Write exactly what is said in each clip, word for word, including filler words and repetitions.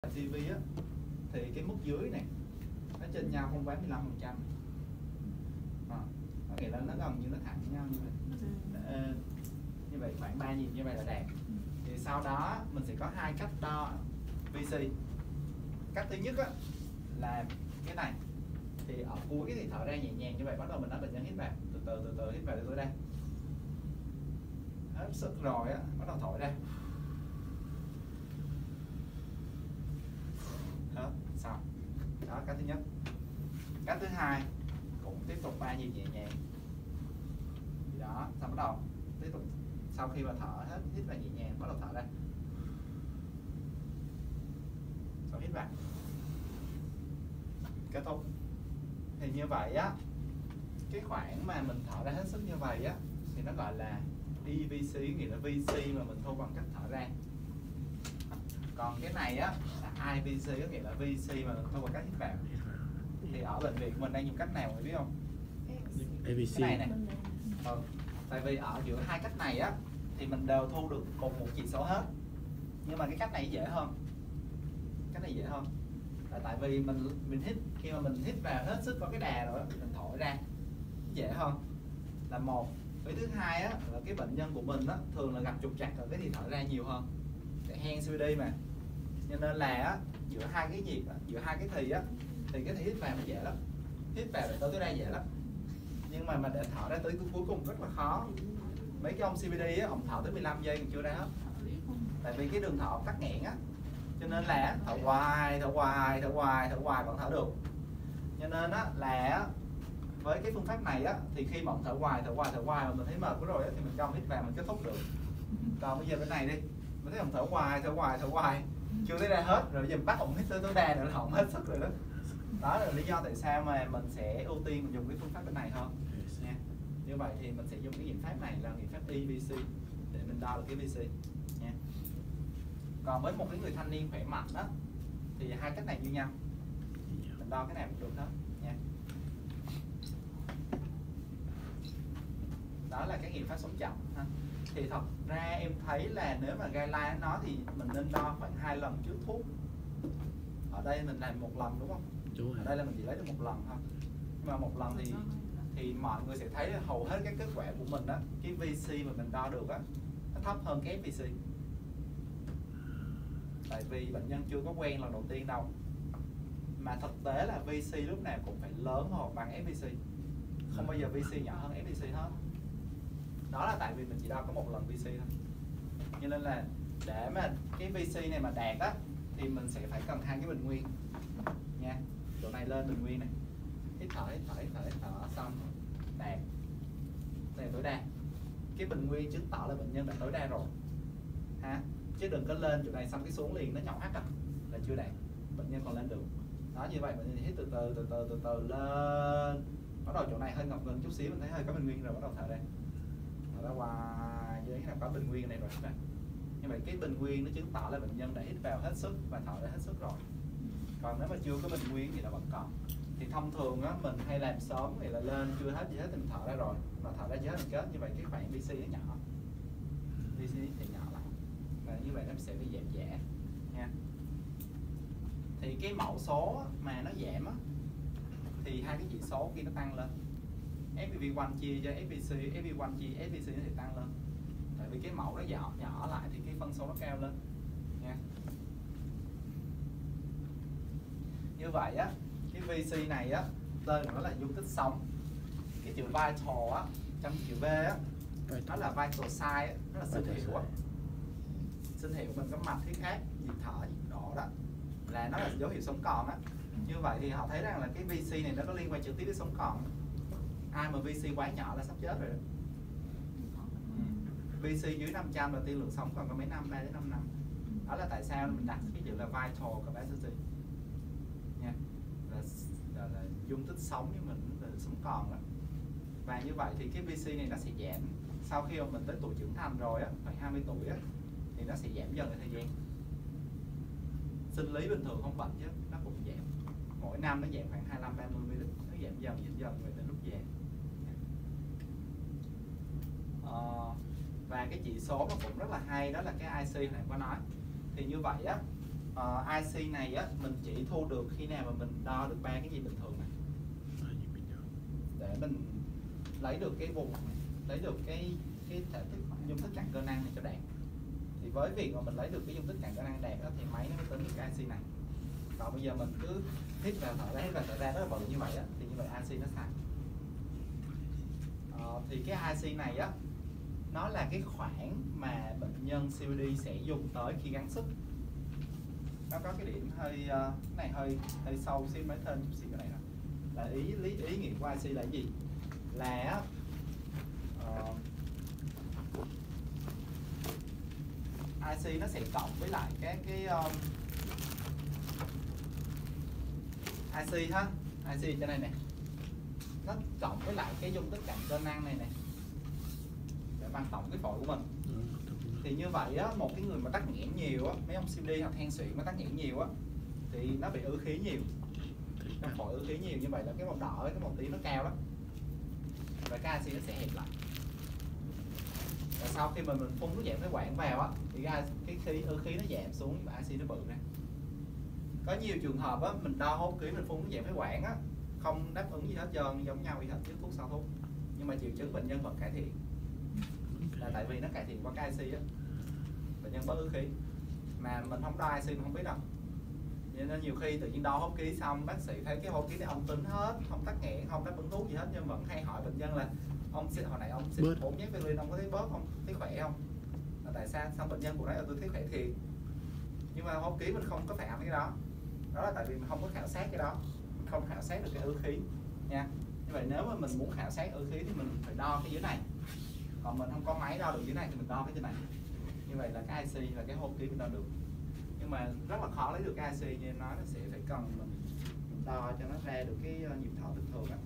xê vê á, thì cái mức dưới này nó trên nhau không quá mười lăm phần trăm, à, có nghĩa là nó gần như nó thẳng nhau như vậy. À, như vậy khoảng ba nhịp như vậy là đẹp. Thì sau đó mình sẽ có hai cách đo vê xê. Cách thứ nhất á, là cái này, thì ở cuối thì thở ra nhẹ nhàng như vậy, bắt đầu mình nói bệnh nhân hít vào, từ từ từ từ hít vào từ từ đây, hết sức rồi á, bắt đầu thổi ra. Đó, xong. Đó, cách thứ nhất. Cách thứ hai cũng tiếp tục ba nhịp nhẹ nhàng. Thì đó, xong bắt đầu tiếp tục sau khi mà thở hết hít vào nhẹ nhàng, bắt đầu thở ra. Xong hít vào. Kết thúc. Thì như vậy á, cái khoảng mà mình thở ra hết sức như vậy á thì nó gọi là e vê xê, nghĩa là vê xê mà mình thu bằng cách thở ra. Còn cái này á là i vê xê, có nghĩa là vê xê mà mình thu bằng cách hít vào. Thì ở bệnh viện mình đang dùng cách nào người biết không? a vê xê. Cái này nè. Ừ. Tại vì ở giữa hai cách này á thì mình đều thu được cùng một chỉ số hết. Nhưng mà cái cách này dễ hơn. Cách này dễ hơn. Là tại vì mình mình hít, khi mà mình hít vào hết sức có cái đà rồi mình thổi ra dễ hơn là một. Cái thứ hai á là cái bệnh nhân của mình á thường là gặp trục trặc ở cái thì thở ra nhiều hơn, để hen xê vê đê mà, cho nên là á, giữa hai cái nhịp á, giữa hai cái thì á thì cái thì hít vào nó dễ lắm, hít vào để tới tới đây dễ lắm, nhưng mà mà để thở ra tới cuối cùng rất là khó. Mấy cái ông xê vê đê á, ông thở tới mười lăm giây còn chưa ra hết, tại vì cái đường thở tắc nghẽn á, cho nên là thở hoài thở hoài thở hoài thở hoài vẫn thở được. Cho nên á là với cái phương pháp này á thì khi mà ông thở hoài thở hoài thở hoài mà mình thấy mệt quá rồi á thì mình cho ông hít vào mình kết thúc được. Còn bây giờ bên này đi, mình thấy ông thở hoài thở hoài thở hoài chưa thấy ra hết rồi, bây giờ mình bắt ông hít tới tối đa nữa là ông hết sức rồi đó. Đó là lý do tại sao mà mình sẽ ưu tiên mình dùng cái phương pháp bên này hơn nha. Như vậy thì mình sẽ dùng cái nghiệm pháp này là nghiệm pháp e vê xê để mình đo được cái vê xê nha. Còn với một cái người thanh niên khỏe mạnh đó thì hai cách này như nhau, mình đo cái nào cũng được hết nha. Đó là cái nghiệm pháp sống chậm ha. Thì thật ra em thấy là nếu mà guideline nó thì mình nên đo khoảng hai lần trước thuốc. Ở đây mình làm một lần đúng không? Đúng rồi. Ở đây là mình chỉ lấy được một lần thôi. Nhưng mà một lần thì thì mọi người sẽ thấy là hầu hết các kết quả của mình đó, cái vê xê mà mình đo được á nó thấp hơn cái ép vê xê. Tại vì bệnh nhân chưa có quen lần đầu tiên đâu. Mà thực tế là vê xê lúc nào cũng phải lớn hoặc bằng ép vê xê. Không bao giờ vê xê nhỏ hơn ép vê xê hết. Đó là tại vì mình chỉ đo có một lần vê xê thôi. Cho nên là để mà cái vê xê này mà đạt á thì mình sẽ phải cần hai cái bình nguyên nha. Chỗ này lên bình nguyên này, hít thở hít thở hít thở, hít thở xong đạt này tối đa. Cái bình nguyên chứng tỏ là bệnh nhân đã tối đa rồi ha, chứ đừng có lên chỗ này xong cái xuống liền nó nhỏ hắt à, là chưa đạt, bệnh nhân còn lên được. Đó, như vậy bệnh nhân hít từ từ từ từ từ từ lên, bắt đầu chỗ này hơi ngập ngừng chút xíu, mình thấy hơi có bình nguyên rồi, bắt đầu thở ra thở ra hoài dưới nào có bình nguyên này rồi các bạn. Như vậy cái bình nguyên nó chứng tỏ là bệnh nhân đã hít vào hết sức và thở ra hết sức rồi. Còn nếu mà chưa có bình nguyên thì nó vẫn còn. Thì thông thường á mình hay làm sớm thì là lên chưa hết gì hết thì mình thở ra rồi, mà thở ra chưa hết mình kết, như vậy cái khoảng vê xê nó nhỏ, vê xê thì nhỏ lại, và như vậy nó sẽ bị giảm nhẹ nha. Thì cái mẫu số mà nó giảm á thì hai cái chỉ số kia nó tăng lên, ép pê vê một chia cho ép vê xê, ép pê vê một chia ép vê xê nó thì tăng lên. Tại vì cái mẫu nó nhỏ nhỏ lại thì cái phân số nó cao lên nha. Như vậy á, cái vê xê này á tên của nó là dung tích sống. Cái chữ vital á trong chữ V á nó là vital sign á, nó là sinh hiệu á. Sinh hiệu mình có mạch, huyết áp, nhịp thở, nhiệt độ đó là nó là dấu hiệu sống còn á. Như vậy thì họ thấy rằng là cái vê xê này nó có liên quan trực tiếp đến sống còn. Ai mà vê xê quá nhỏ là sắp chết rồi đó. vê xê dưới năm trăm là tiên lượng sống còn có mấy năm, ba đến năm năm. Đó là tại sao mình đặt cái chữ là vital capacity nha, là, là, là dung tích sống nhưng mình là sống còn đó. Và như vậy thì cái vê xê này nó sẽ giảm sau khi mà mình tới tuổi trưởng thành rồi á, khoảng hai mươi tuổi á, thì nó sẽ giảm dần thời gian. Sinh lý bình thường không bệnh chứ nó cũng giảm, mỗi năm nó giảm khoảng hai mươi lăm ba mươi ml, nó giảm dần giảm dần rồi đến lúc già. Ờ, và cái chỉ số mà cũng rất là hay đó là cái i xê này có nói. Thì như vậy á uh, i xê này á mình chỉ thu được khi nào mà mình đo được ba cái nhịp bình thường này, để mình lấy được cái vùng, lấy được cái cái thể tích dung tích cặn cơ năng này cho đạt. Thì với việc mà mình lấy được cái dung tích cặn cơ năng đạt đó, thì máy nó mới tính được cái i xê này. Còn bây giờ mình cứ hít vào thở ra, hít vào thở ra rất là bự như vậy á, thì như vậy i xê nó sai. Ờ, thì cái i xê này á, nó là cái khoảng mà bệnh nhân xê pê đê sẽ dùng tới khi gắng sức. Nó có cái điểm hơi uh, cái này hơi hơi sâu xíu, mới thêm chút xíu cái này nè. Là ý lý ý nghĩa của i xê là gì? Là uh, i xê nó sẽ cộng với lại các cái um, i xê ha, i xê trên này nè, nó cộng với lại cái dung tích cặn cơ năng này nè, để bằng tổng cái phổi của mình. Thì như vậy á, một cái người mà tắc nghẽn nhiều á, mấy ông xê pê đê hoặc hen suyễn mà tắc nghẽn nhiều á, thì nó bị ứ khí nhiều, trong phổi ứ khí nhiều, như vậy là cái màu đỏ cái màu tím nó cao lắm, và cái i xê nó sẽ hẹp lại. Và sau khi mà mình phun thuốc giảm phế quản vào á, thì cái, cái khí ứ khí nó giảm xuống và i xê nó bự ra. Có nhiều trường hợp á, mình đo hốt khí mình phun thuốc giảm phế quản á, không đáp ứng gì hết trơn, giống nhau như hết trước thuốc sau thuốc, nhưng mà triệu chứng bệnh nhân vẫn cải thiện, là tại vì nó cải thiện qua cái i xê á, bệnh nhân bớt ứ khí. Mà mình không đo i xê mình không biết đâu, nên nhiều khi tự nhiên đo hốt khí xong bác sĩ thấy cái hốt khí này âm tính hết, không tắc nghẽn, không đáp ứng thuốc gì hết, nhưng vẫn hay hỏi bệnh nhân là ông hồi nãy ông xịt bốn nhát Valium ông có thấy bớt không, thấy khỏe không, là tại sao? Xong bệnh nhân của nói là tôi thấy khỏe thiệt, nhưng mà hốt khí mình không có phản ánh cái đó. Đó là tại vì mình không có khảo sát cái đó, mình không khảo sát được cái ứ khí nha. Như vậy nếu mà mình muốn khảo sát ứ khí thì mình phải đo cái dưới này, còn mình không có máy đo được dưới này thì mình đo cái trên này. Như vậy là cái i xê là cái hốt khí mình đo được, nhưng mà rất là khó lấy được cái i xê, nên nó sẽ phải cần mình, mình đo cho nó ra được cái nhịp thở bình thường đó.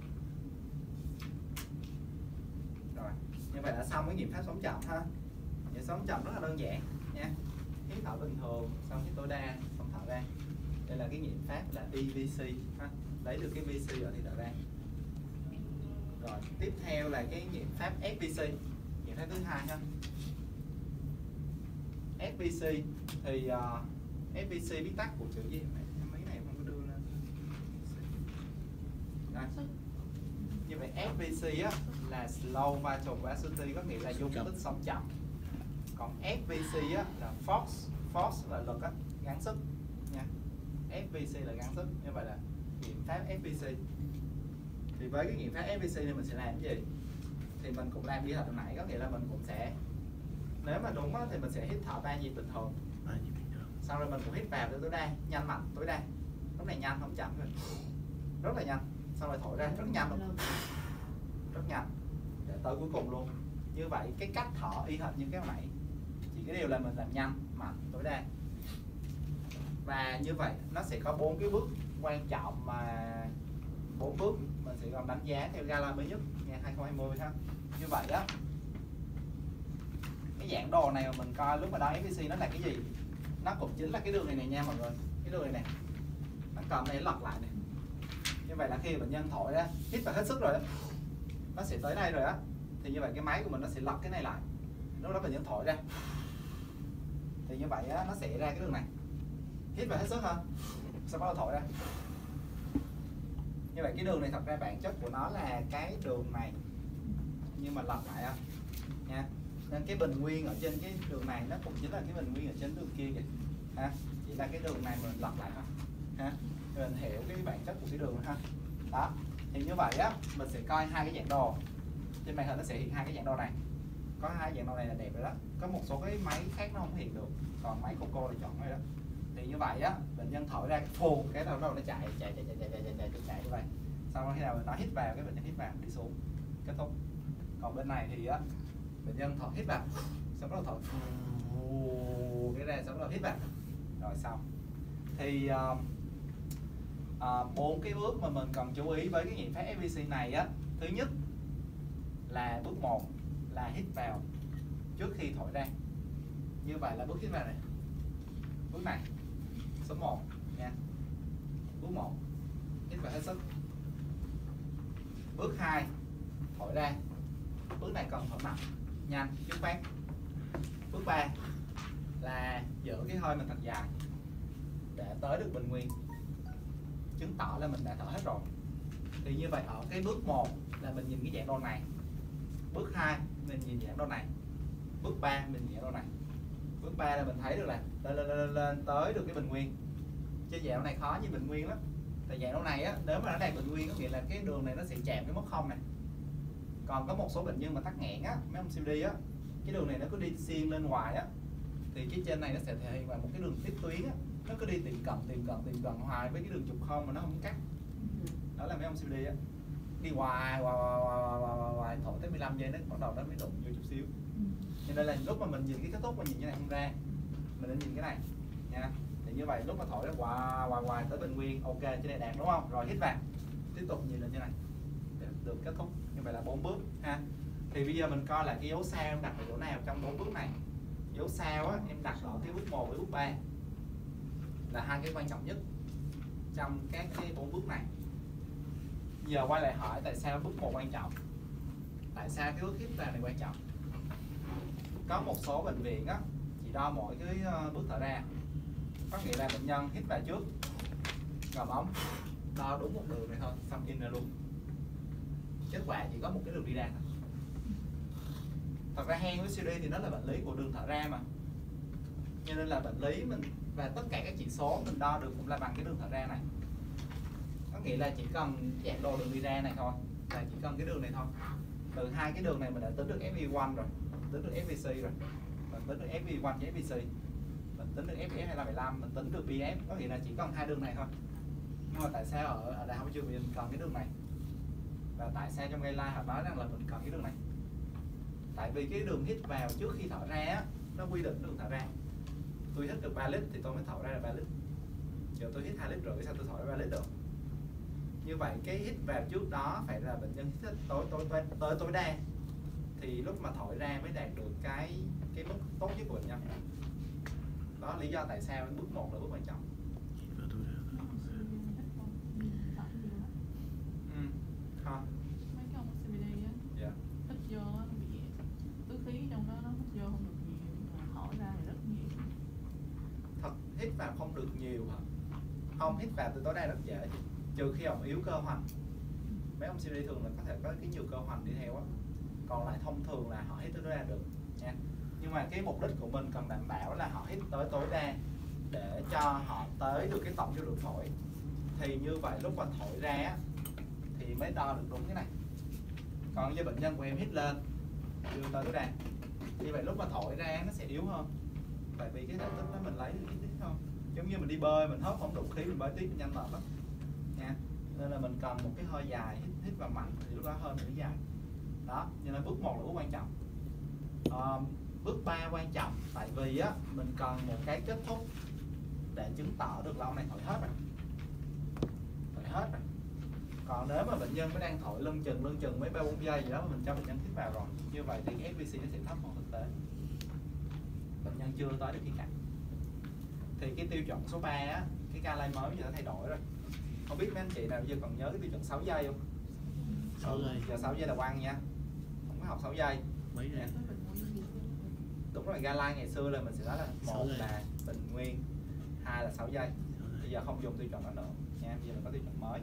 Rồi, như vậy là xong cái nghiệm pháp sống chậm ha. Nhịp sống chậm rất là đơn giản nha. Hít thở bình thường, xong hít tối đa, xong thở ra. Đây là cái nghiệm pháp là e vê xê ha. Lấy được cái vê xê rồi thì thở ra. Rồi, tiếp theo là cái nghiệm pháp ép vê xê, nghiệm pháp thứ hai ha. ép vê xê thì uh, ép vê xê viết tắt của chữ gì? Mấy này không có đưa lên. Đây. Như vậy ép vê xê á, là slow vital velocity, có nghĩa là dung tích sống chậm. Còn ép vê xê á, là force, force là lực á, gắng sức nha. ép vê xê là gắng sức, như vậy là nghiệm pháp ép vê xê. Thì với cái nghiệm pháp ép vê xê này mình sẽ làm cái gì? Thì mình cũng làm như hồi nãy, có nghĩa là mình cũng sẽ, nếu mà đúng á, thì mình sẽ hít thở ba nhịp bình thường. Sau rồi mình cũng hít vào tới tối đa, nhanh mạnh tối đa. Lúc này nhanh không chậm rồi, rất là nhanh. Xong rồi thổi ra rất nhanh luôn, rất nhanh, để tới cuối cùng luôn. Như vậy cái cách thở y hệt như cái hồi nãy, chỉ cái điều là mình làm nhanh mạnh tối đa. Và như vậy nó sẽ có bốn cái bước quan trọng, mà bốn bước mình sẽ còn đánh giá theo gala mới nhất ngày hai không hai không ha. Như vậy á, cái dạng đồ này mà mình coi lúc mà đo ép vê xê nó là cái gì? Nó cũng chính là cái đường này này nha mọi người, cái đường này này, nó cầm này lật lại này. Như vậy là khi bệnh nhân thổi ra, hít vào hết sức rồi đó, nó sẽ tới đây rồi á, thì như vậy cái máy của mình nó sẽ lật cái này lại, lúc đó bệnh nhân thổi ra, thì như vậy á, nó sẽ ra cái đường này, hít vào hết sức ha, sau đó thổi ra. Như vậy cái đường này thật ra bản chất của nó là cái đường này, nhưng mà lật lại á nha. Nên cái bình nguyên ở trên cái đường này nó cũng chính là cái bình nguyên ở trên đường kia kìa ha, chỉ là cái đường này mình lật lại thôi ha, mình hiểu cái bản chất của cái đường ha. Đó, thì như vậy á, mình sẽ coi hai cái dạng đồ trên màn hình, nó sẽ hiện hai cái dạng đồ này. Có hai dạng đồ này là đẹp rồi đó, có một số cái máy khác nó không hiện được, còn máy Coco thì chọn rồi đó. Thì như vậy á, bệnh nhân thổi ra phù cái đầu đầu nó chạy chạy chạy chạy chạy chạy chạy chạy, chạy như vậy. Sau đó khi nào nó hít vào, cái bệnh nhân hít vào đi xuống, kết thúc. Còn bên này thì á, bệnh nhân thở hít vào, xong bắt đầu thở phù cái ra, xong bắt đầu hít vào, rồi xong. Thì uh, bốn uh, cái bước mà mình cần chú ý với cái nghiệm pháp ép vê xê này á, thứ nhất là bước một là hít vào trước khi thổi ra. Như vậy là bước hít vào này, bước này số một nha. Bước một hít vào hết sức. Bước hai thổi ra. Bước này cần thổi mạnh, nhanh, dứt khoát. Bước ba là giữ cái hơi mình thật dài. để tới được bình nguyên, chứng tỏ là mình đã thở hết rồi. Thì như vậy ở cái bước một là mình nhìn cái dạng đồ này, bước hai mình nhìn dạng đồ này, bước ba mình nhìn dạng đồ này. Bước ba là mình thấy được là lên lên lên, lên tới được cái bình nguyên. Trên dạng này khó như bình nguyên lắm. Tại dạng này á, nếu mà nó đạt bình nguyên có nghĩa là cái đường này nó sẽ chạm cái mốc không này. Còn có một số bệnh nhân mà tắc nghẽn á, mấy ông xê ô đê á, cái đường này nó cứ đi xiên lên ngoài á, thì cái trên này nó sẽ thể hiện vào một cái đường tiếp tuyến á, nó cứ đi tìm cận tìm cận tìm cận hoài với cái đường trục không mà nó không cắt. Đó là mấy ông xê ô đê á, đi hoài hoài hoài hoài, hoài, hoài, hoài thổi tới mười lăm giây nó bắt đầu nó mới đụng vô chút xíu. Cho nên là lúc mà mình nhìn cái kết thúc mà nhìn cái này không ra, mình nên nhìn cái này nha. Thì như vậy lúc mà thổi nó hoài hoài hoài tới bình nguyên, ok trên này đạt đúng không? Rồi hít vào, tiếp tục nhìn lên trên này để được kết thúc. Như vậy là bốn bước ha. Thì bây giờ mình coi lại cái dấu sao em đặt ở chỗ nào trong bốn bước này. Dấu sao á em đặt ở cái bước một với bước ba là hai cái quan trọng nhất trong các cái bốn bước này. Giờ quay lại hỏi tại sao bước một quan trọng, tại sao cái bước hít vào này quan trọng. Có một số bệnh viện á chỉ đo mỗi cái bước thở ra, có nghĩa là bệnh nhân hít vào trước, ngầm ống, đo đúng một đường này thôi, xong in ra luôn. Kết quả chỉ có một cái đường đi ra thôi. Thật ra hen với xê ô đê thì nó là bệnh lý của đường thở ra mà, cho nên là bệnh lý mình và tất cả các chỉ số mình đo được cũng là bằng cái đường thở ra này. Có nghĩa là chỉ cần dạng đồ đường đi ra này thôi, là chỉ cần cái đường này thôi. Từ hai cái đường này mình đã tính được ép vê một rồi, tính được ép vê xê rồi, mình tính được ép vê một với ép vê xê, mình tính được ép ép hai mươi lăm, mình tính được bê ép, có nghĩa là chỉ cần hai đường này thôi. Nhưng mà tại sao ở, ở Đại học Trường mình cần cái đường này? Và tại sao trong guideline họ nói rằng là mình cần cái đường này? Tại vì cái đường hít vào trước khi thở ra á, nó quy định đường thở ra. Tôi hít được ba lít thì tôi mới thở ra là ba lít. Giờ tôi hít hai lít rồi, sao tôi thở ra ba lít được? Như vậy cái hít vào trước đó phải là bệnh nhân hít tối tối tối tối tối đa, thì lúc mà thổi ra mới đạt được cái cái mức tốt nhất của bệnh nhân. Đó là lý do tại sao bước một là bước quan trọng. Ừ, không. Mấy cái ông xê bê đê á, Dạ. hít vô á, bị tứ khí trong đó nó hít vô không được nhiều, mà thổi ra thì rất nhiều. Thật hít vào không được nhiều hả? Không, hít vào từ tối đa rất dễ, trừ khi ông yếu cơ hoành. Mấy ông xê bê đê thường là có thể có cái nhiều cơ hoành đi theo á, còn lại thông thường là họ hít tới tối đa được nha. Nhưng mà cái mục đích của mình cần đảm bảo là họ hít tới tối đa để cho họ tới được cái tổng vô lượng phổi. Thì như vậy lúc mà thổi ra á, thì mới đo được đúng cái này. Còn với bệnh nhân của em hít lên đưa tới tối đa, như vậy lúc mà thổi ra nó sẽ yếu hơn, tại vì cái thể tích đó mình lấy được ít ít không. Giống như mình đi bơi mình hớp không đủ khí mình bơi tiếp mình nhanh mệt lắm nha. Nên là mình cần một cái hơi dài, hít, hít vào mạnh thì lúc đó hơi mình dài. Đó, cho nên bước một là bước quan trọng. À, bước ba quan trọng tại vì á mình cần một cái kết thúc để chứng tỏ được lâu này thổi hết rồi, thổi hết rồi. Còn nếu mà bệnh nhân mới đang thổi lưng chừng lưng chừng mấy ba bốn giây gì đó mà mình cho bệnh nhân hít vào rồi, như vậy thì cái ép vê xê nó sẽ thấp hơn thực tế, bệnh nhân chưa tới được cái cạnh. Thì cái tiêu chuẩn số ba á, cái guideline mới bây giờ đã thay đổi rồi. Không biết mấy anh chị nào bây giờ còn nhớ cái tiêu chuẩn sáu giây không? sáu giây. Giờ sáu giây là quăng nha, không có học sáu giây. Mấy giây? Đúng rồi, guideline ngày xưa là mình sẽ nói là một là bình nguyên, hai là sáu giây. Bây giờ không dùng tiêu chuẩn đó nữa nha, bây giờ mình có tiêu chuẩn mới.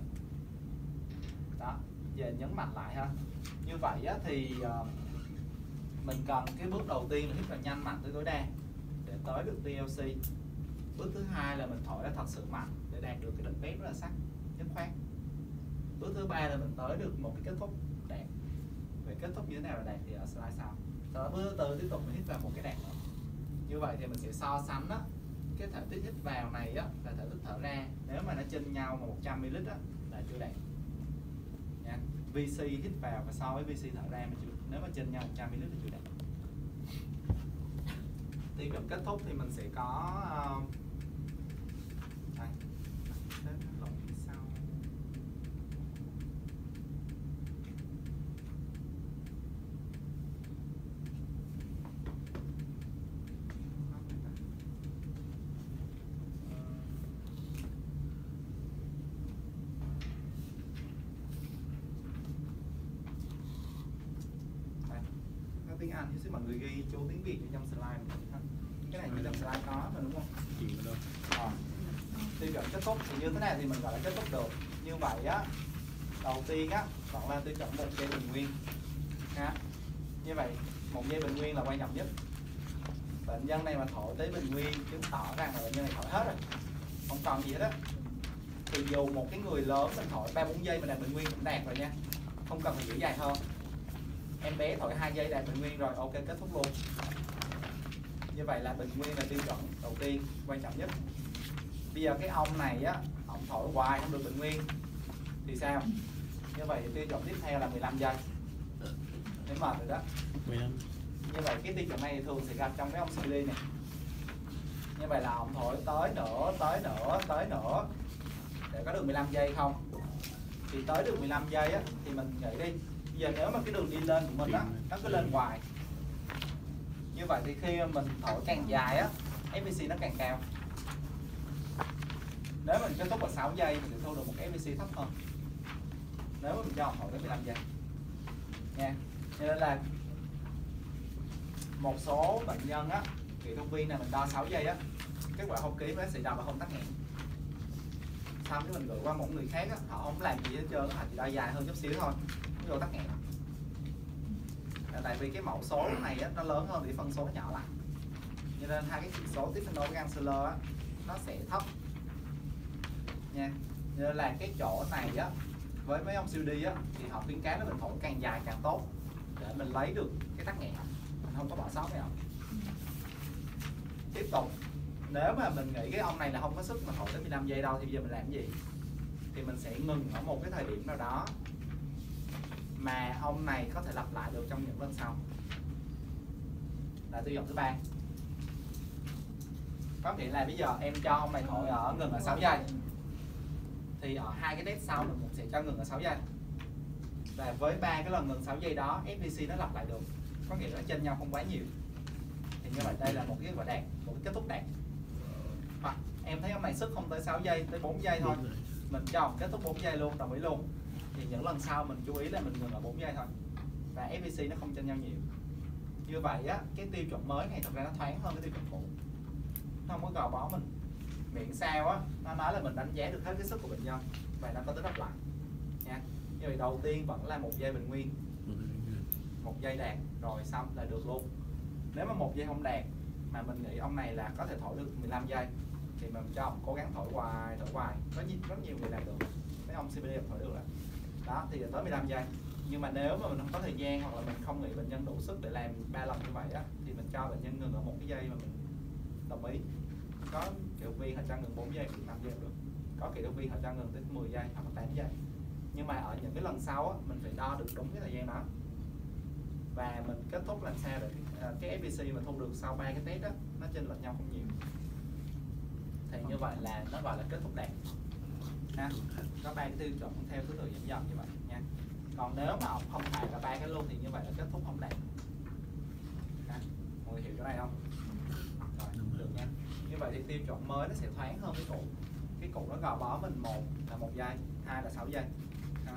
Đó, giờ nhấn mạnh lại ha. Như vậy á, thì uh, mình cần cái bước đầu tiên là hít vào nhanh mạnh tới tối đa để tới được tê lờ xê. Bước thứ hai là mình thổi ra thật sự mạnh để đạt được cái định bếp rất là sắc, nhất khoát. Bước thứ ba là mình tới được một cái kết thúc đạt. Về kết thúc như thế nào là đạt thì ở slide sau. Sau đó bước thứ tư tiếp tục mình hít vào một cái đạt nữa. Như vậy thì mình sẽ so sánh á, cái thể tích hít vào này á là thể tích thở ra, nếu mà nó chênh nhau mà một trăm mi li lít á là chưa đạt nha. vê xê hít vào và so với vê xê thở ra mà chưa, nếu mà chênh nhau một trăm mi li lít là chưa đạt. Tiêu chuẩn kết thúc thì mình sẽ có uh, đây, sau. Tiếng Anh thì xin mọi người ghi chú tiếng Việt trong slide. Cái này như trong slide có mà đúng không? Gì đâu. À. tiêu chuẩn kết thúc thì như thế này thì mình gọi là kết thúc được. Như vậy á, đầu tiên á vẫn là tiêu chuẩn một giây bình nguyên ha. Như vậy một giây bình nguyên là quan trọng nhất. Bệnh nhân này mà thổi tới bình nguyên chứng tỏ rằng là bệnh nhân này thổi hết rồi, không còn gì hết á. Thì dù một cái người lớn mình thổi ba bốn giây mà đạt bình nguyên cũng đạt rồi nha, không cần phải giữ dài hơn. Em bé thổi hai giây đạt bình nguyên rồi, ok, kết thúc luôn. Như vậy là bình nguyên là tiêu chuẩn đầu tiên quan trọng nhất. Bây giờ cái ông này á, ông thổi hoài không được bình nguyên thì sao? Như vậy tiêu chuẩn tiếp theo là mười lăm giây. Thấy mệt rồi đó. mười lăm. Như vậy cái tiêu chuẩn này thì thường sẽ gặp trong cái ông xê đê này. Như vậy là ông thổi tới nữa, tới nữa, tới nữa để có được mười lăm giây không? Thì tới được mười lăm giây á thì mình nghĩ đi. Bây giờ nếu mà cái đường đi lên của mình á, nó cứ lên hoài. Như vậy thì khi mình thổi càng dài á, ép vê xê nó càng cao. Nếu mình kết thúc vào sáu giây thì thu được một cái ép vê xê thấp hơn. Nếu mà mình cho thổi tới mười lăm giây. Nha. Cho nên là một số bệnh nhân á, kỹ thuật viên này mình đo sáu giây á, kết quả không ký với bác sĩ đo là không tắc nghẽn. Xong cái mình gửi qua một người khác á, họ không làm gì hết trơn, họ chỉ đo dài hơn chút xíu thôi, nó vô tắc nghẽn. Tại vì cái mẫu số này á, nó lớn hơn thì phân số nó nhỏ lại, cho nên hai cái chỉ số Tiffany với Gansler á, nó sẽ thấp nha. Cho nên là cái chỗ này á, với mấy ông siêu đi á, thì họ khuyến cáo là mình thổi càng dài càng tốt để mình lấy được cái tắc nghẽn, mình không có bỏ sót cái ông. Tiếp tục, nếu mà mình nghĩ cái ông này là không có sức mà thổi tới mười lăm giây đâu thì bây giờ mình làm cái gì? Thì mình sẽ ngừng ở một cái thời điểm nào đó mà ông này có thể lặp lại được trong những lần sau. Là tiêu chuẩn thứ ba. Có nghĩa là bây giờ em cho ông này thổi ở ngừng ở sáu giây, thì ở hai cái test sau mình sẽ cho ngừng ở sáu giây. Và với ba cái lần ngừng sáu giây đó, ép vê xê nó lặp lại được, có nghĩa là trên nhau không quá nhiều. Thì như vậy đây là một cái gọi đạt, một cái kết thúc đạt. Hoặc em thấy ông này sức không tới sáu giây, tới bốn giây thôi, mình cho ông kết thúc bốn giây luôn, đồng ý luôn. Thì những lần sau mình chú ý là mình ngừng ở bốn giây thôi, và ép vê xê nó không chênh nhau nhiều. Như vậy á, cái tiêu chuẩn mới này thật ra nó thoáng hơn cái tiêu chuẩn cũ, nó không có gò bó mình. Miễn sao á, nó nói là mình đánh giá được hết cái sức của bệnh nhân và nó có tính lặp lại nha. Như vậy đầu tiên vẫn là một giây bình nguyên, một giây đạt rồi xong là được luôn. Nếu mà một giây không đạt mà mình nghĩ ông này là có thể thổi được mười lăm giây thì mình cho ông cố gắng thổi hoài, thổi hoài. Có rất nhiều người làm được, mấy ông xê pê đê thổi được rồi. Đó thì tới mười lăm giây. Nhưng mà nếu mà mình không có thời gian hoặc là mình không nghĩ bệnh nhân đủ sức để làm ba lần như vậy á, thì mình cho bệnh nhân ngừng ở một cái giây mà mình đồng ý. Có kỹ thuật viên họ cho ngừng bốn giây, năm giây được. Có kỹ thuật viên họ cho ngừng tới mười giây hoặc là tám giây. Nhưng mà ở những cái lần sau á, mình phải đo được đúng cái thời gian đó. Và mình kết thúc làm sao để cái, cái ép vê xê mà thu được sau ba cái test đó nó chênh lệch nhau không nhiều. Thì như vậy là nó gọi là kết thúc đạt. Ha. Có ba cái tiêu chuẩn theo thứ tự dẫn dần như vậy nha. Còn nếu mà ông không phải là ba cái luôn thì như vậy là kết thúc không đạt. Ha. Mọi người hiểu chỗ này không? Rồi, được nha. Như vậy thì tiêu chuẩn mới nó sẽ thoáng hơn cái cũ. Cái cũ nó gò bó mình một là một giây, hai là sáu giây. Ha.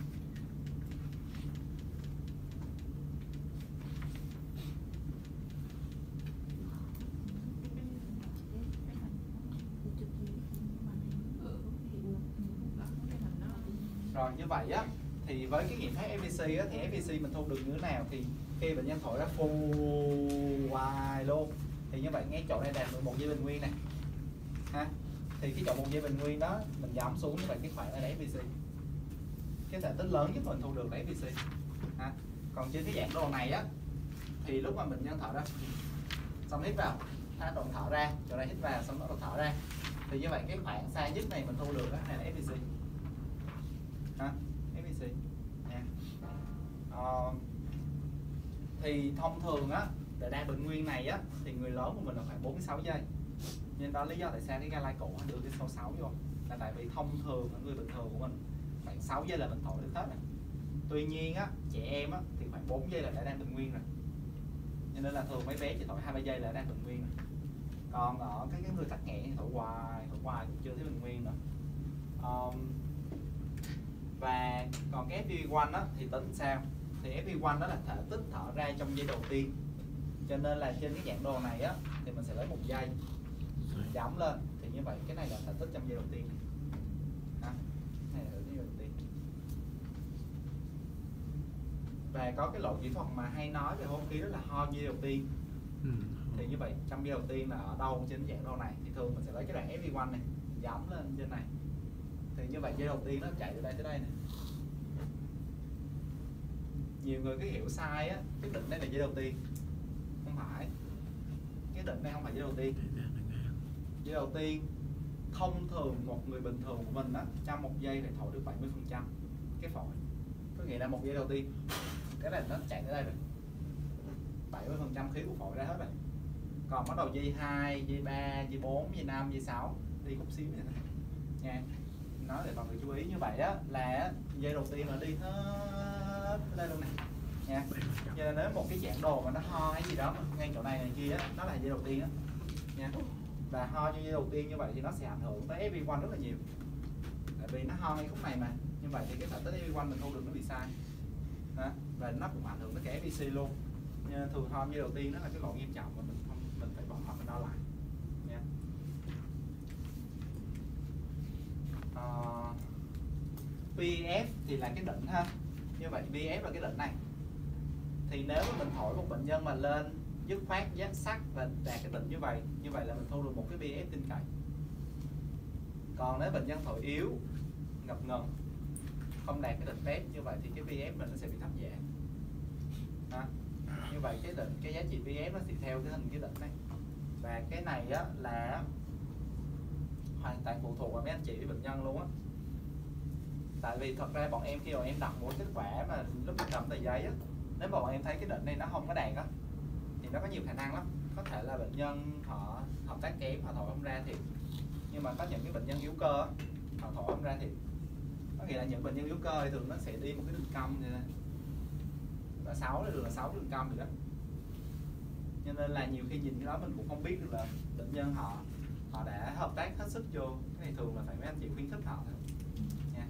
Rồi như vậy á, thì với cái nghiệm thấy ép vê xê á, thì ép vê xê mình thu được như thế nào? Thì khi bệnh nhân thổi ra phù hoài luôn, thì như vậy ngay chỗ này đạt mười một giây bình nguyên này ha. Thì cái chỗ một giây bình nguyên đó mình giảm xuống, như vậy cái khoảng này là ép vê xê. Cái thể tích lớn nhất mình thu được là ép vê xê ha. Còn trên cái dạng đồ này á, thì lúc mà bệnh nhân thở ra xong hít vào, ha, rồi thở ra, chỗ này hít vào xong nó thở ra, thì như vậy cái khoảng xa nhất này mình thu được đó, này là ép vê xê ha, ép vê xê nha. Ờ, thì thông thường á, để đạt bình nguyên này á, thì người lớn của mình là khoảng bốn mươi sáu giây. Nên đó lý do tại sao cái guideline cũ đưa cái số sáu vô, là tại vì thông thường ở người bình thường của mình khoảng sáu giây là mình thổi được hết rồi. Tuy nhiên á, trẻ em á, thì khoảng bốn giây là đã đang bình nguyên rồi. Cho nên là thường mấy bé chỉ thổi hai ba giây là đang bình nguyên rồi. Còn ở cái, cái người tắc nghẽn thì thổi hoài, thổi hoài cũng chưa thấy bình nguyên nữa. Um, và còn cái ép pê một á, thì tính sao? Thì ép pê một đó là thể tích thở ra trong giây đầu tiên. Cho nên là trên cái dạng đồ này á, thì mình sẽ lấy một giây giảm lên Thì như vậy cái này là thành tích trong giai đầu tiên. Ha? Này là giai đầu tiên. Và có cái lộ kỹ thuật mà hay nói về hô hấp khí đó là ho giai đầu tiên. Ừ. Thì như vậy trong giai đầu tiên là ở đâu trên dạng đâu này thì thường mình sẽ lấy cái đoạn ép vê một này giẫm lên trên này. Thì như vậy giai đầu tiên nó chạy từ đây tới đây nè. Nhiều người cứ hiểu sai á, cái định đây là giai đầu tiên. Không phải. Cái định đây không phải giai đầu tiên. Giai đầu tiên thông thường một người bình thường của mình á, trong một giây phải thổi được bảy mươi phần trăm cái phổi. Có nghĩa là một giây đầu tiên cái này nó chạy tới đây rồi, bảy mươi phần trăm khí của phổi ra hết rồi. Còn bắt đầu giây hai, giây ba, giây bốn, giây năm, giây sáu đi chút xíu này nha. Nói để mọi người chú ý như vậy á, là giây đầu tiên là đi hết đây luôn này nha. Cho nên nếu một cái dạng đồ mà nó ho hay gì đó ngay chỗ này này kia á, nó là giây đầu tiên á nha. Và ho như giây đầu tiên như vậy thì nó sẽ ảnh hưởng tới ép vê một rất là nhiều. Tại vì nó ho ngay khúc này mà. Như vậy thì cái thành tích ép vê một mình thu được nó bị sai. Đó. Và nó cũng ảnh hưởng tới cái ép vê xê luôn. Nên thường ho như đầu tiên đó là cái lỗi nghiêm trọng mà mình không mình phải bỏ mình đo lại nha. Uh, pê ép thì là cái định ha. Như vậy pê ép là cái định này. Thì nếu mà mình hỏi một bệnh nhân mà lên dứt khoát giác sắc và đạt cái định như vậy, như vậy là mình thu được một cái pê ép tin cậy. Còn nếu bệnh nhân thổi yếu, ngập ngừng, không đạt cái định pê ép như vậy thì cái pê ép mình nó sẽ bị thấp giảm. À, như vậy cái định cái giá trị pê ép nó sẽ theo cái hình cái định này. Và cái này á là hoàn toàn phụ thuộc vào mấy anh chị với bệnh nhân luôn á. Tại vì thật ra bọn em khi bọn em đọc một kết quả mà lúc mình cầm tờ giấy á, nếu bọn em thấy cái định này nó không có đạt á thì nó có nhiều khả năng lắm. Có thể là bệnh nhân họ hợp tác kém, họ thổi không ra thiệt. Nhưng mà có những cái bệnh nhân yếu cơ á, họ thổi không ra thiệt. Có nghĩa là những bệnh nhân yếu cơ thì thường nó sẽ đi một cái đường cong như này. Là sáu là đường là sáu đường cong rồi đó. Cho nên là nhiều khi nhìn cái đó mình cũng không biết được là bệnh nhân họ họ đã hợp tác hết sức vô. Cái này thường là phải mấy anh chị khuyến khích họ thôi nha.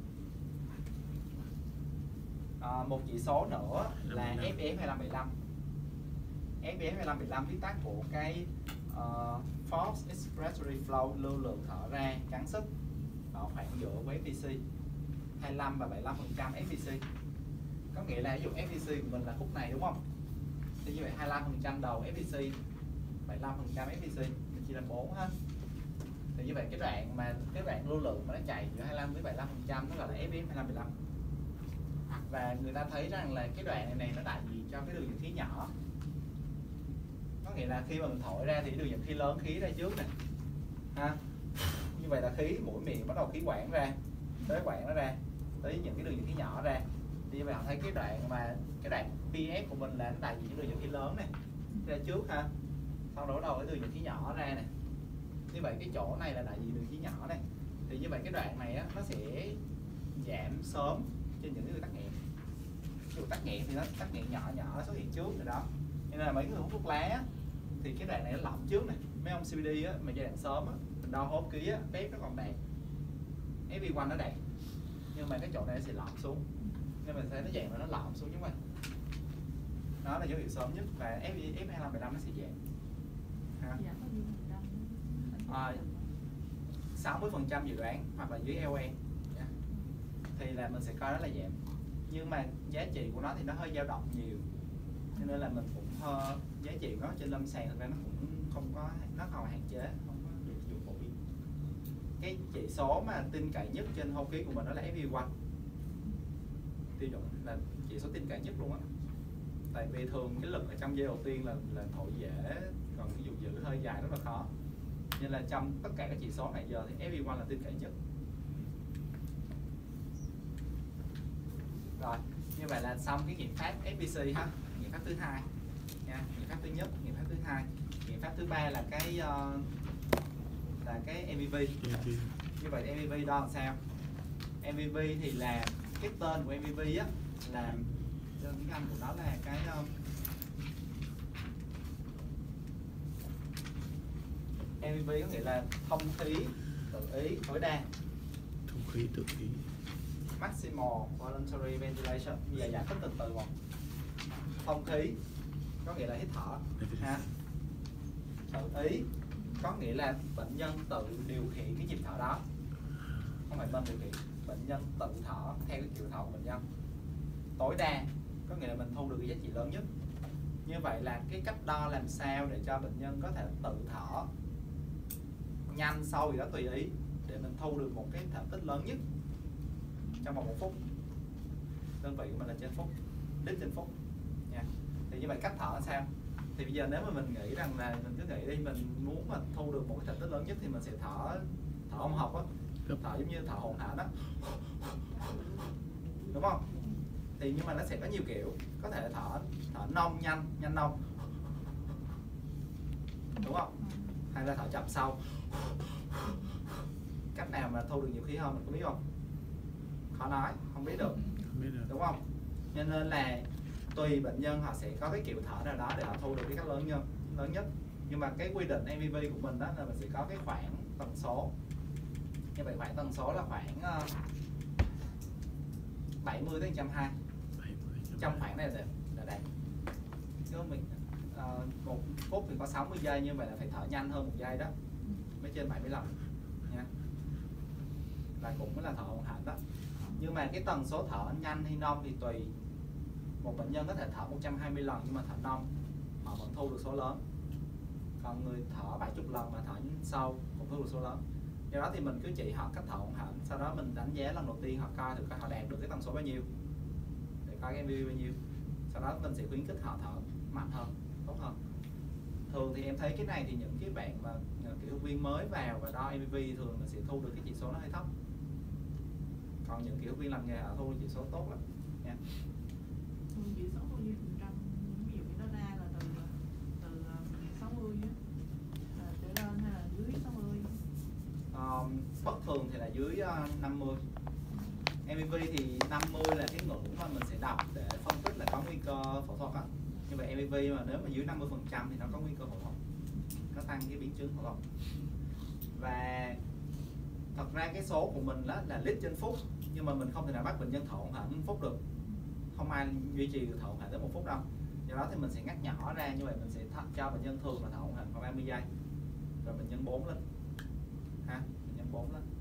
À, một chỉ số nữa là ép pê ép hai lăm bảy lăm. ép pê ép hai lăm bảy lăm viết tắt của cái uh, Forced Expiratory Flow, lưu lượng thở ra gắng sức ở khoảng giữa với ép vê xê hai mươi lăm và bảy mươi lăm phần trăm ép vê xê. Có nghĩa là ví dụ ép vê xê của mình là khúc này đúng không? Thì như vậy hai mươi lăm phần trăm đầu ép vê xê, bảy mươi lăm phần trăm ép vê xê, mình chia làm bốn ha. Thì như vậy cái đoạn mà cái đoạn lưu lượng mà nó chạy giữa hai mươi lăm với bảy mươi lăm phần trăm nó gọi là ép pê ép hai lăm bảy lăm. Và người ta thấy rằng là cái đoạn này, này nó đại diện cho cái đường dẫn khí nhỏ. Có nghĩa là khi mà mình thổi ra thì đường dẫn khí lớn khí ra trước nè. Ha. Như vậy là khí mũi miệng bắt đầu khí quản ra, tới quản nó ra, tới những cái đường dẫn khí nhỏ ra. Thì như vậy họ thấy cái đoạn mà cái đoạn pê ép của mình là nó đại diện cho đường dẫn khí lớn này ra trước ha. Sau đó bắt đầu cái đường dẫn khí nhỏ ra nè. Như vậy cái chỗ này là đại diện đường khí nhỏ này. Thì như vậy cái đoạn này á, nó sẽ giảm sớm trên những người tắc nghẽn. Ví dụ tắc nghẽn thì nó tắc nghẽn nhỏ nhỏ xuất hiện trước rồi đó. Nên là mấy người hút thuốc lá á, thì cái đoạn này nó lỏng trước này. Mấy ông xê pê đê á, mà giai đoạn sớm á, mình đo hô hấp khí á, pê ép nó còn đạt, ép vê một nó đạt, nhưng mà cái chỗ này nó sẽ lỏng xuống. Nên mình thấy nó dạng mà nó lỏng xuống như vậy. Đó là dấu hiệu sớm nhất. Và ép pê ép hai lăm bảy lăm nó sẽ giảm. Ha. À, sáu mươi phần trăm dự đoán hoặc là dưới eo en yeah. Thì là mình sẽ coi đó là giảm. Nhưng mà giá trị của nó thì nó hơi dao động nhiều. Cho nên là mình cũng uh, giá trị của nó trên lâm sàng thực ra nó cũng không có, nó còn hạn chế, không có được dùng phổ biến. Cái chỉ số mà tin cậy nhất trên hô hấp khí của mình đó là ép vê một. Tiêu chuẩn là chỉ số tin cậy nhất luôn á. Tại vì thường cái lực ở trong giai đầu tiên là là thổi dễ, còn ví dụ giữ hơi dài rất là khó. Nên là trong tất cả các chỉ số này giờ thì ép vê một là tin cậy nhất. Rồi, như vậy là xong cái nghiệm pháp ép vê xê ha, nghiệm pháp thứ hai nha, nghiệm pháp thứ nhất, nghiệm pháp thứ hai, nghiệm pháp thứ ba là cái uh, là cái em vê vê. Như vậy em vê vê đo làm sao? em vê vê thì là cái tên của em vê vê á, là tên tiếng Anh của nó là cái um, em vê vê có nghĩa là thông khí tự ý tối đa. Thông khí tự ý. Maximal voluntary ventilation. Bây giờ giải thích từ từ một. Thông khí có nghĩa là hít thở ha. Tự ý có nghĩa là bệnh nhân tự điều khiển cái nhịp thở đó, không phải bên điều khiển, bệnh nhân tự thở theo cái kiểu thở của bệnh nhân tối đa, có nghĩa là mình thu được cái giá trị lớn nhất. Như vậy là cái cách đo làm sao để cho bệnh nhân có thể tự thở nhanh sâu gì đó tùy ý để mình thu được một cái thể tích lớn nhất trong vòng một phút. Đơn vị của mình là trên phút, lít trên phút nha. Thì như vậy cách thở là sao? Thì bây giờ nếu mà mình nghĩ rằng là mình cứ nghĩ đi, mình muốn mà thu được một cái thể tích lớn nhất thì mình sẽ thở thở hỗn hợp á, thở giống như thở hỗn hển á, đúng không? Thì nhưng mà nó sẽ có nhiều kiểu, có thể thở thở nông nhanh, nhanh nông, đúng không? Hay là thở chậm sâu. Cách nào mà thu được nhiều khí hơn mình có biết không? Khó nói, không biết được, Không biết được. đúng không? Cho nên là tùy bệnh nhân họ sẽ có cái kiểu thở nào đó để họ thu được cái cách lớn nhất, lớn nhất. Nhưng mà cái quy định em vê vê của mình đó là mình sẽ có cái khoảng tần số. Như vậy khoảng tần số là khoảng uh, bảy mươi tới một trăm hai mươi. Trong khoảng này là, là đạt. Chứ mình uh, một phút thì có sáu mươi giây, như vậy là phải thở nhanh hơn một giây đó, mới trên bảy mươi lăm nha. Là cũng là thở hỗn hển đó. Nhưng mà cái tần số thở nhanh hay nông thì tùy. Một bệnh nhân có thể thở một trăm hai mươi lần nhưng mà thở nông họ vẫn thu được số lớn. Còn người thở bảy mươi lần mà thở sâu cũng thu được số lớn. Do đó thì mình cứ chỉ họ cách thở hỗn hển, sau đó mình đánh giá lần đầu tiên họ coi thử coi họ đạt được cái tần số bao nhiêu, để coi cái em vê vê bao nhiêu. Sau đó mình sẽ khuyến khích họ thở mạnh hơn, tốt hơn. Thường thì em thấy cái này thì những cái bạn mà kỹ thuật viên mới vào và đo em vê vê thường mình sẽ thu được cái chỉ số nó hơi thấp. Còn những kỹ thuật viên làm nghề họ thu được chỉ số tốt lắm nha. Chỉ số bao nhiêu phần trăm? Ví dụ như nó ra là từ từ sáu mươi á, là trở lên hay là dưới sáu mươi? Um, bất thường thì là dưới uh, năm mươi. em vê vê thì năm mươi là cái ngưỡng mà mình sẽ đọc để phân tích là có nguy cơ phẫu thuật á. Như vậy em vê vê mà nếu mà dưới năm mươi phần trăm thì nó có nguy cơ phẫu thuật, nó tăng cái biến chứng phẫu thuật. Và thật ra cái số của mình đó là lít trên phút, nhưng mà mình không thể nào bắt bệnh nhân thở hỗn hển một phút được, không ai duy trì được thở hỗn hển tới một phút đâu. Do đó thì mình sẽ ngắt nhỏ ra, như vậy mình sẽ cho bệnh nhân thường là thở hỗn hển khoảng ba mươi giây, rồi bệnh nhân bốn lên ha, bệnh nhân bốn lên.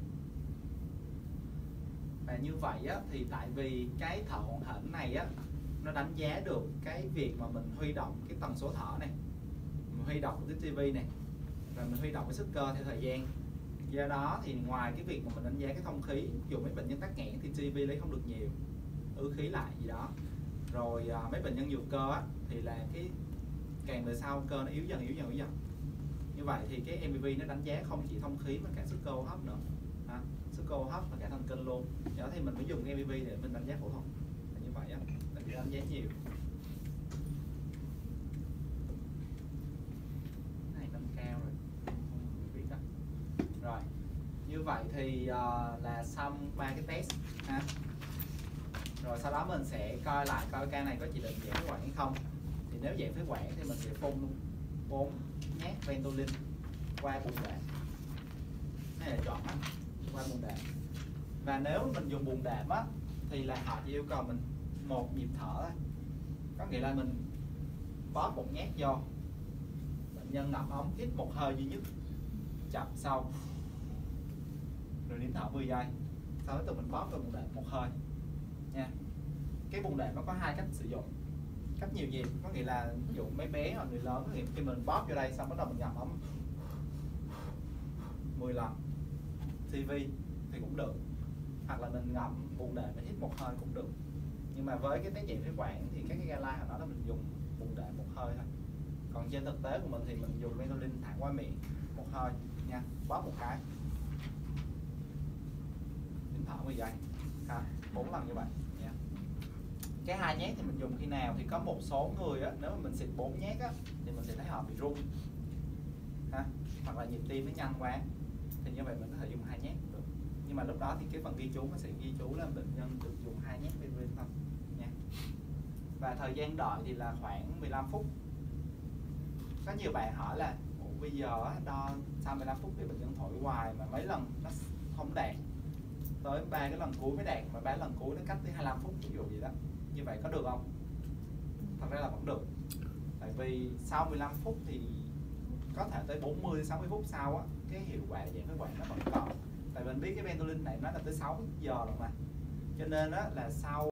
Và như vậy á, thì tại vì cái thở hỗn hển này á, nó đánh giá được cái việc mà mình huy động cái tần số thở này, mình huy động cái tê vê này, và mình huy động cái sức cơ theo thời gian. Do đó thì ngoài cái việc mà mình đánh giá cái thông khí, dù mấy bệnh nhân tắc nghẽn thì tê vê lấy không được nhiều, ứ khí lại gì đó. Rồi à, mấy bệnh nhân nhiều cơ á, thì là cái càng về sau cơ nó yếu dần yếu dần yếu dần. Như vậy thì cái em vê vê nó đánh giá không chỉ thông khí mà cả sức cơ hô hấp nữa, à, sức cơ hô hấp và cả thần kinh luôn. Do đó thì mình mới dùng em vê vê để mình đánh giá phẫu thuật là như vậy á, mình đánh giá nhiều. Này nâng cao rồi, không biết đó. Rồi như vậy thì uh, là xong ba cái test ha. Rồi sau đó mình sẽ coi lại coi ca này có chỉ định giãn phế quản hay không. Thì nếu giãn phế quản thì mình sẽ phun bốn nhát Ventolin qua bụng đệm, này là chọn á, qua bụng đệm. Và nếu mình dùng bụng đệm á thì là họ chỉ yêu cầu mình một nhịp thở thôi, có nghĩa là mình bóp một nhát vô, bệnh nhân ngậm ống hít một hơi duy nhất chậm sâu, rồi nín thở mười giây, sau đó tụi mình bóp vào bụng đệm một hơi nha. Cái bụng đệm nó có hai cách sử dụng, cách nhiều nhịp, có nghĩa là ví dụ mấy bé hoặc người lớn, có nghĩa khi mình bóp vô đây xong bắt đầu mình ngậm ống mười lần tê vê thì cũng được, hoặc là mình ngậm bụng đệm mình hít một hơi cũng được. Nhưng mà với cái test giãn phế quản thì các cái guideline họ nói là mình dùng bụng đệm một hơi thôi. Còn trên thực tế của mình thì mình dùng Ventolin thẳng qua miệng một hơi nha, bóp một cái, nín thở mười giây, ha, bốn lần như vậy nha. Cái hai nhát thì mình dùng khi nào thì có một số người á, nếu mà mình xịt bốn nhát á thì mình sẽ thấy họ bị rung ha, hoặc là nhịp tim nó nhanh quá, thì như vậy mình có thể dùng hai nhát cũng được. Nhưng mà lúc đó thì cái phần ghi chú nó sẽ ghi chú là bệnh nhân được dùng hai nhát Ventolin thôi nha. Và thời gian đợi thì là khoảng mười lăm phút. Có nhiều bạn hỏi là bây giờ đo sau mười lăm phút thì bệnh nhân thổi hoài mà mấy lần nó không đạt, tới ba cái lần cuối mới đạt, mà ba lần cuối nó cách tới hai mươi lăm phút ví dụ gì đó, như vậy có được không? Thật ra là vẫn được, tại vì sau mười lăm phút thì có thể tới bốn mươi sáu mươi phút sau á, cái hiệu quả giảm phế quản nó vẫn còn. Tại mình biết cái Ventolin này nó là tới sáu giờ rồi mà, cho nên đó là sau